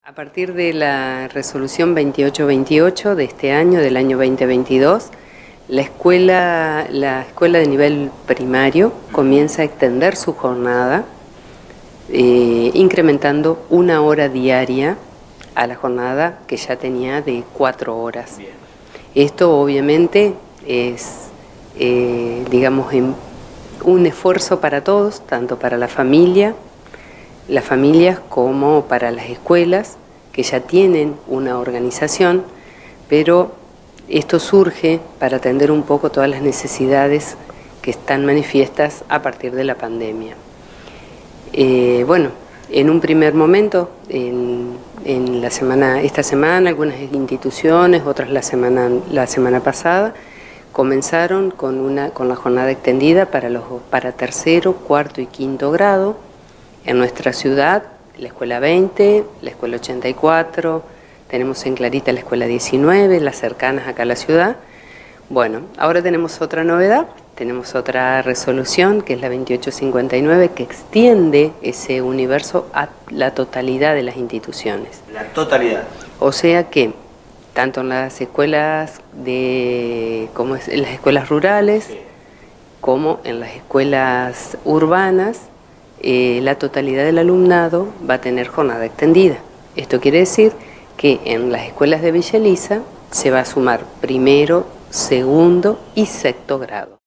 A partir de la resolución 2828 de este año, del año 2022, la escuela de nivel primario comienza a extender su jornada, incrementando 1 hora diaria a la jornada que ya tenía de 4 horas. Bien. Esto obviamente es, digamos, un esfuerzo para todos, tanto para las familias como para las escuelas, que ya tienen una organización, pero esto surge para atender un poco todas las necesidades que están manifiestas a partir de la pandemia. Bueno, en un primer momento, esta semana, algunas instituciones, otras la semana pasada, comenzaron con la jornada extendida para tercero, cuarto y quinto grado. En nuestra ciudad, la escuela 20, la escuela 84, tenemos en Clarita la escuela 19, las cercanas acá a la ciudad. Bueno, ahora tenemos otra novedad, tenemos otra resolución que es la 2859 que extiende ese universo a la totalidad de las instituciones. La totalidad. O sea que, tanto en las escuelas en las escuelas rurales, Sí, como en las escuelas urbanas, la totalidad del alumnado va a tener jornada extendida. Esto quiere decir que en las escuelas de Villa Elisa se va a sumar primero, segundo y sexto grado.